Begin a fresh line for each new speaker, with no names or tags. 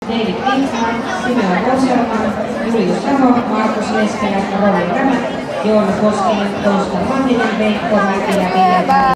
David Pinkman, Simela Koselman, Julius Saho, Markus Leskelä, Rovi Rämä, Joona Koskinen, Oskar Manninen, Veikko Mäki ja Ville